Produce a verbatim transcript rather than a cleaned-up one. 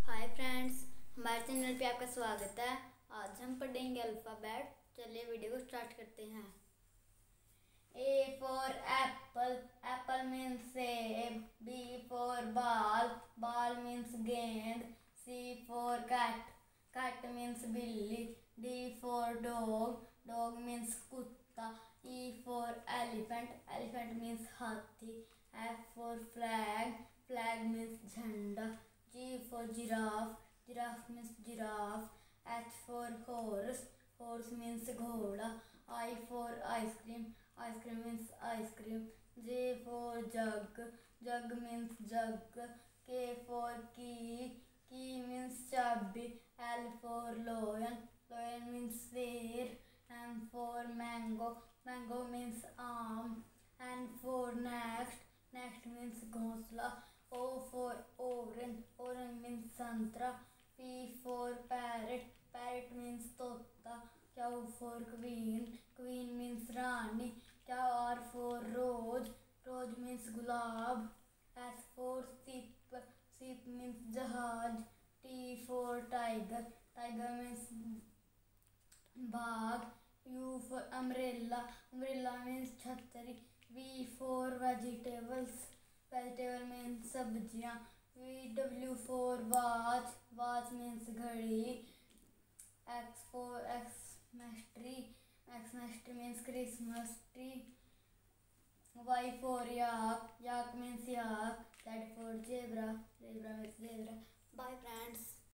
Hi friends, हमारे channel पे आपका स्वागत है। आज हम पढ़ेंगे अल्फ़ाबेट। चलिए वीडियो को स्टार्ट करते हैं। A for apple, apple means सेब। B for ball, ball means गेंद। C for cat, cat means बिल्ली। D for dog, dog means कुत्ता। E for elephant, elephant means हाथी। F for flag, flag means झंडा। G for giraffe, giraffe means giraffe. H for horse, horse means घोड़ा. I for ice cream, ice cream means ice cream. J for jug, jug means jug. K for key, key means चाबी. L for lion, lion means शेर. M for mango, mango means आम. N for next, next means घोंसला. O for orange, orange means संतरा. P for parrot, parrot means तोता. Q for queen, queen means रानी. R for rose, rose means गुलाब. S for ship, ship means जहाज. T for tiger, tiger means बाघ. U for umbrella, umbrella means छतरी. V for vegetables, vegetable means सब्जियाँ. V W for watch, watch means घड़ी. X for Xmas tree, Xmas tree means Christmas tree. Y for yak, yak means yak. Z for zebra, zebra means zebra. Bye friends.